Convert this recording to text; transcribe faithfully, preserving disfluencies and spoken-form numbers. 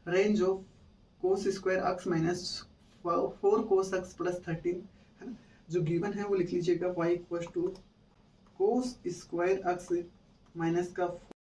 Range of cos square x minus four cos x plus thirteen, है ना। जो given है वो लिख लीजिएगा, y equal to cos square x minus का